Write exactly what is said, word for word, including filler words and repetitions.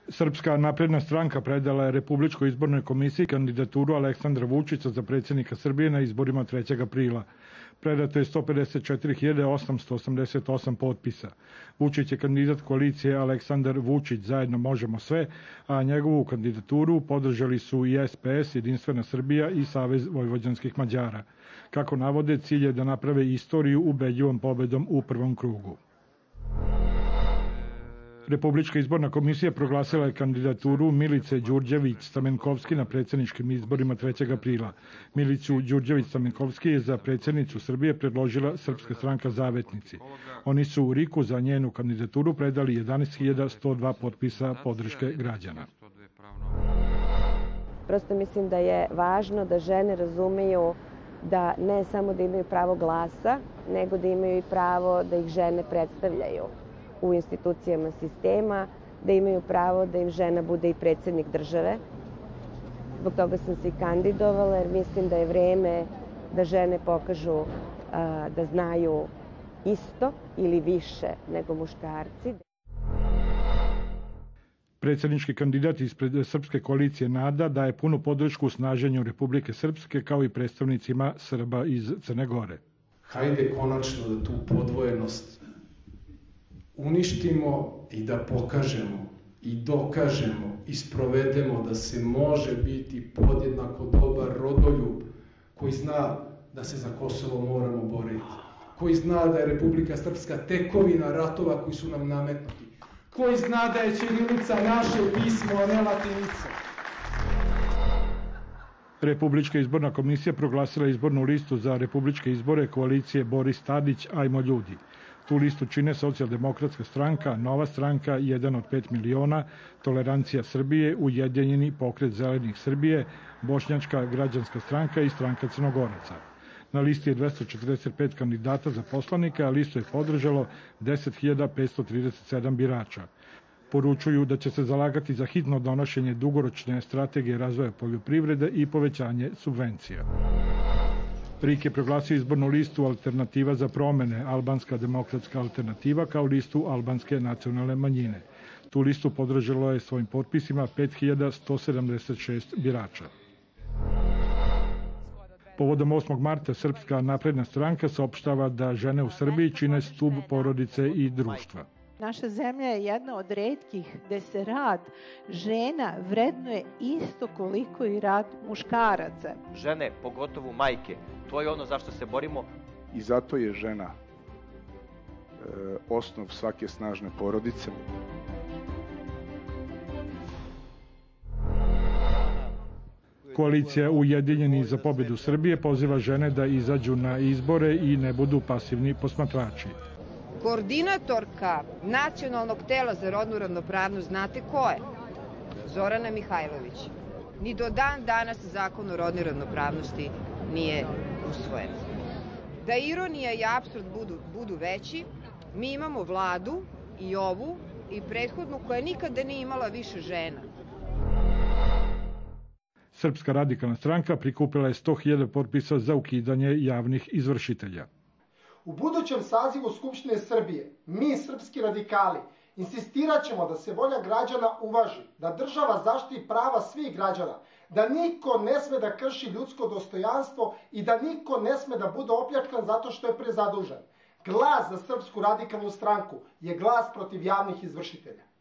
Srpska napredna stranka predala je Republičkoj izbornoj komisiji kandidaturu Aleksandra Vučića za predsjednika Srbije na izborima trećeg aprila. Predato je sto pedeset četiri hiljade osamsto osamdeset osam potpisa. Vučić je kandidat koalicije Aleksandar Vučić Zajedno možemo sve, a njegovu kandidaturu podržali su i S P S, Jedinstvena Srbija i Savez vojvođanskih Mađara. Kako navode, cilj je da naprave istoriju ubedljivom pobedom u prvom krugu. Republička izborna komisija proglasila je kandidaturu Milice Đurđević-Stamenkovski na predsjedničkim izborima trećeg aprila. Milicu Đurđević-Stamenkovski je za predsjednicu Srbije predložila Srpska stranka Zavetnici. Oni su u Riku za njenu kandidaturu predali jedanaest hiljada sto dva potpisa podrške građana. Prosto mislim da je važno da žene razumeju da ne samo da imaju pravo glasa, nego da imaju i pravo da ih žene predstavljaju u institucijama sistema, da imaju pravo da im žena bude i predsjednik države. Zbog toga sam se i kandidovala, jer mislim da je vreme da žene pokažu a, da znaju isto ili više nego muškarci. Predsjednički kandidat ispred Srpske koalicije NADA daje punu podršku snaženju Republike Srpske kao i predstavnicima Srba iz Crne Gore. Hajde konačno da tu podvojenost uništimo i da pokažemo i dokažemo i sprovedemo da se može biti podjednako dobar rodoljub koji zna da se za Kosovo moramo boriti, koji zna da je Republika Srpska tekovina ratova koji su nam nametnuti, koji zna da je ćirilica naše pismo, a ne latinica. Republička izborna komisija proglasila izbornu listu za republičke izbore koalicije Boris Tadić – Ajmo ljudi. Tu listu čine Socijaldemokratska stranka, Nova stranka, jedan od pet miliona, Tolerancija Srbije, Ujedinjeni pokret zelenih Srbije, Bošnjačka građanska stranka i stranka Crnogoraca. Na listi je dvesta četrdeset pet kandidata za poslanika, a listu je podržalo deset hiljada petsto trideset sedam birača. Poručuju da će se zalagati za hitno donošenje dugoročne strategije razvoja poljoprivrede i povećanje subvencija. R I K je proglasio izbornu listu Alternativa za promene, Albanska demokratska alternativa, kao listu albanske nacionalne manjine. Tu listu podržalo je svojim potpisima pet hiljada sto sedamdeset šest birača. Povodom osmog marta Srpska napredna stranka saopštava da žene u Srbiji čine stub porodice i društva. Naša zemlja je jedna od retkih gde se rad žena vrednuje isto koliko i rad muškaraca. Žene, pogotovo majke, to je ono zašto se borimo. I zato je žena e, osnov svake snažne porodice. Koalicija Ujedinjeni za pobedu Srbije poziva žene da izađu na izbore i ne budu pasivni posmatrači. Koordinatorka Nacionalnog tela za rodnu ravnopravnost, znate ko je? Zorana Mihajlović. Ni do dan danas zakon o rodnoj ravnopravnosti nije usvojen. Da ironija i apsurd budu, budu veći, mi imamo vladu i ovu i prethodnu koja nikada nije imala više žena. Srpska radikalna stranka prikupila je sto hiljada potpisa za ukidanje javnih izvršitelja. U budućem sazivu Skupštine Srbije, mi, srpski radikali, insistirat ćemo da se volja građana uvaži, da država zaštiti prava svih građana, da niko ne sme da krši ljudsko dostojanstvo i da niko ne sme da bude opljačkan zato što je prezadužen. Glas za Srpsku radikalnu stranku je glas protiv javnih izvršitelja.